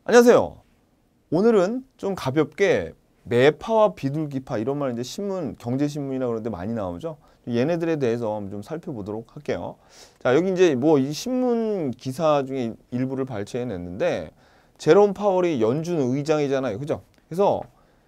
안녕하세요. 오늘은 좀 가볍게 매파와 비둘기파 이런 말 이제 신문, 경제신문이나 그런 데 많이 나오죠. 얘네들에 대해서 좀 살펴보도록 할게요. 자, 여기 이제 뭐 이 신문 기사 중에 일부를 발췌해냈는데 제롬 파월이 연준 의장이잖아요. 그죠? 그래서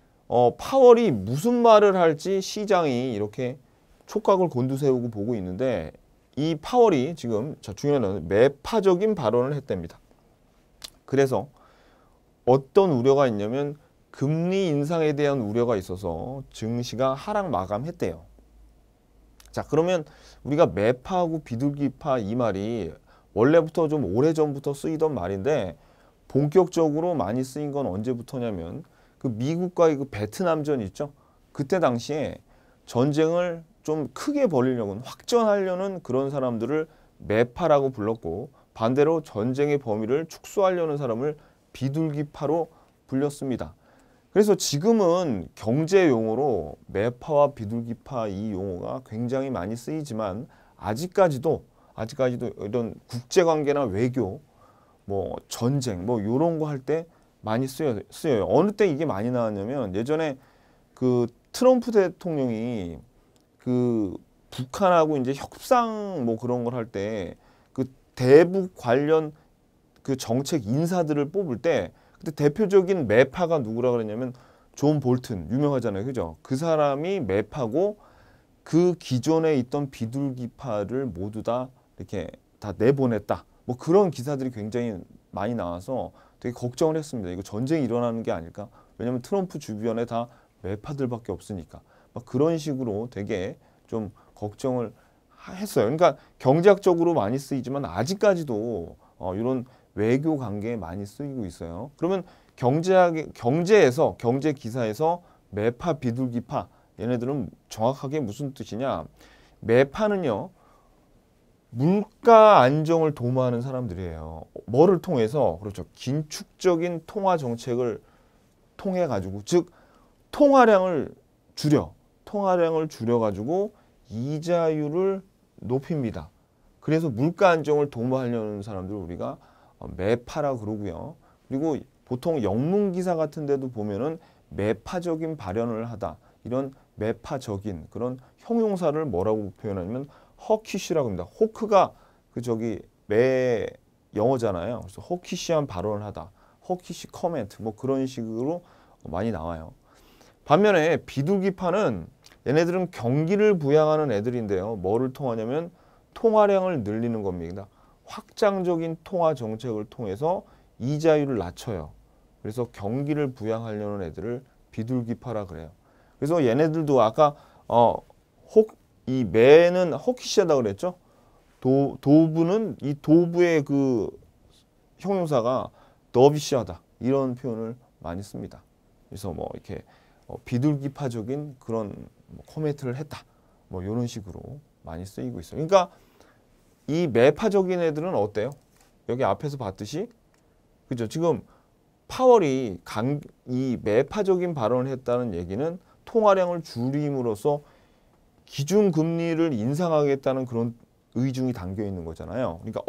파월이 무슨 말을 할지 시장이 이렇게 촉각을 곤두세우고 보고 있는데 이 파월이 지금 중요한 건 매파적인 발언을 했답니다. 그래서 어떤 우려가 있냐면 금리 인상에 대한 우려가 있어서 증시가 하락 마감했대요. 자, 그러면 우리가 매파하고 비둘기파 이 말이 원래부터 좀 오래전부터 쓰이던 말인데 본격적으로 많이 쓰인 건 언제부터냐면 그 미국과의 그 베트남전 있죠. 그때 당시에 전쟁을 좀 크게 벌이려고 확전하려는 그런 사람들을 매파라고 불렀고 반대로 전쟁의 범위를 축소하려는 사람을 비둘기파로 불렸습니다. 그래서 지금은 경제 용어로 매파와 비둘기파 이 용어가 굉장히 많이 쓰이지만 아직까지도 이런 국제관계나 외교, 뭐 전쟁, 뭐 이런 거 할 때 많이 쓰여요. 어느 때 이게 많이 나왔냐면 예전에 그 트럼프 대통령이 그 북한하고 이제 협상 뭐 그런 걸 할 때 그 대북 관련 그 정책 인사들을 뽑을 때 그때 대표적인 매파가 누구라 그랬냐면 존 볼튼 유명하잖아요. 그죠? 그 사람이 매파고 그 기존에 있던 비둘기파를 모두 다 이렇게 다 내보냈다. 뭐 그런 기사들이 굉장히 많이 나와서 되게 걱정을 했습니다. 이거 전쟁이 일어나는 게 아닐까? 왜냐면 트럼프 주변에 다 매파들밖에 없으니까. 막 그런 식으로 되게 좀 걱정을 했어요. 그러니까 경제학적으로 많이 쓰이지만 아직까지도 이런 외교 관계에 많이 쓰이고 있어요. 그러면 경제에서 경제 기사에서 매파, 비둘기파 얘네들은 정확하게 무슨 뜻이냐? 매파는요. 물가 안정을 도모하는 사람들이에요. 뭐를 통해서? 그렇죠. 긴축적인 통화 정책을 통해 가지고 즉 통화량을 줄여 가지고 이자율을 높입니다. 그래서 물가 안정을 도모하려는 사람들을 우리가 매파라 그러고요. 그리고 보통 영문 기사 같은 데도 보면은 매파적인 발언을 하다. 이런 매파적인 그런 형용사를 뭐라고 표현하냐면 허키시라고 합니다. 호크가 그 저기 매 영어잖아요. 그래서 허키시한 발언을 하다. 허키시 커멘트 뭐 그런 식으로 많이 나와요. 반면에 비둘기파는 얘네들은 경기를 부양하는 애들인데요. 뭐를 통하냐면 통화량을 늘리는 겁니다. 확장적인 통화 정책을 통해서 이자율을 낮춰요. 그래서 경기를 부양하려는 애들을 비둘기파라 그래요. 그래서 얘네들도 아까 이 매는 호키시하다 그랬죠. 도부는 이 도부의 그 형용사가 더비시하다 이런 표현을 많이 씁니다. 그래서 뭐 이렇게 비둘기파적인 그런 코멘트를 했다. 뭐 이런 식으로 많이 쓰이고 있어요. 그러니까 이 매파적인 애들은 어때요? 여기 앞에서 봤듯이 그죠? 지금 파월이 이 매파적인 발언을 했다는 얘기는 통화량을 줄임으로써 기준금리를 인상하겠다는 그런 의중이 담겨 있는 거잖아요. 그러니까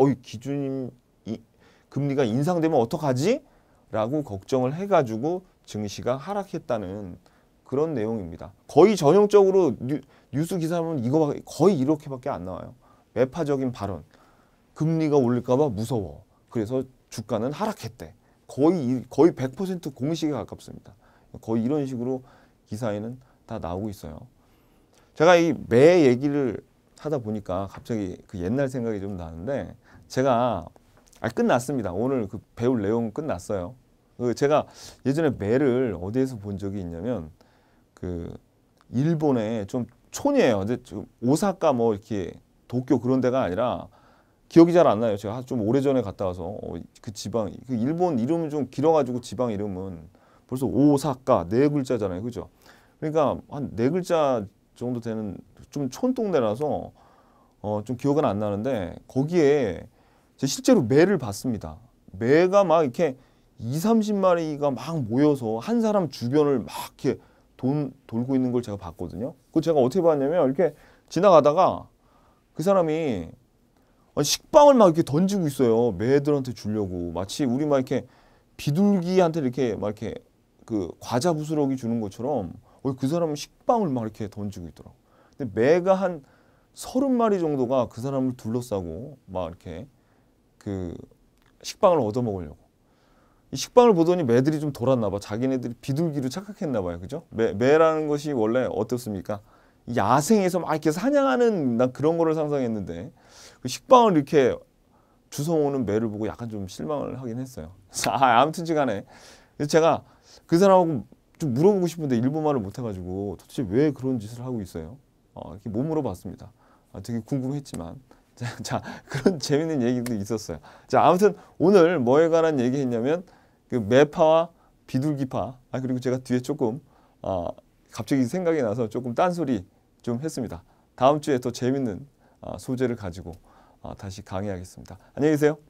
금리가 인상되면 어떡하지? 라고 걱정을 해가지고 증시가 하락했다는 그런 내용입니다. 거의 전형적으로 뉴스 기사 보면 이거 거의 이렇게밖에 안 나와요. 매파적인 발언. 금리가 올릴까 봐 무서워. 그래서 주가는 하락했대. 거의 100% 공식에 가깝습니다. 거의 이런 식으로 기사에는 다 나오고 있어요. 제가 이 매 얘기를 하다 보니까 갑자기 그 옛날 생각이 좀 나는데 제가 끝났습니다. 오늘 그 배울 내용 끝났어요. 제가 예전에 매를 어디에서 본 적이 있냐면 그 일본의 좀 촌이에요. 근데 오사카 뭐 이렇게 도쿄 그런 데가 아니라 기억이 잘 안 나요. 제가 좀 오래전에 갔다 와서 그 지방 그 일본 이름은 좀 길어가지고 지방 이름은 벌써 오사카 네 글자잖아요. 그죠? 그러니까 한 네 글자 정도 되는 좀 촌동네라서 좀 기억은 안 나는데 거기에 실제로 매를 봤습니다. 매가 막 이렇게 30마리가 막 모여서 한 사람 주변을 막 이렇게 돌고 있는 걸 제가 봤거든요. 그 제가 어떻게 봤냐면 이렇게 지나가다가 그 사람이 식빵을 막 이렇게 던지고 있어요. 매들한테 주려고. 마치 우리 막 이렇게 비둘기한테 이렇게 막 이렇게 그 과자 부스러기 주는 것처럼 그 사람은 식빵을 막 이렇게 던지고 있더라고. 근데 매가 한 30마리 정도가 그 사람을 둘러싸고 막 이렇게 그 식빵을 얻어 먹으려고. 이 식빵을 보더니 매들이 좀 돌았나 봐. 자기네들이 비둘기로 착각했나 봐요. 그죠? 매라는 것이 원래 어떻습니까? 야생에서 막 이렇게 사냥하는 난 그런 거를 상상했는데 그 식빵을 이렇게 주워오는 매를 보고 약간 좀 실망을 하긴 했어요. 아무튼 간에 그래서 제가 그 사람하고 좀 물어보고 싶은데 일본말을 못해가지고 도대체 왜 그런 짓을 하고 있어요? 이렇게 못 물어봤습니다. 되게 궁금했지만 자 그런 재밌는 얘기도 있었어요. 자 아무튼 오늘 뭐에 관한 얘기 했냐면 그 매파와 비둘기파 그리고 제가 뒤에 조금 갑자기 생각이 나서 조금 딴소리 좀 했습니다. 다음 주에 더 재밌는 소재를 가지고 다시 강의하겠습니다. 안녕히 계세요.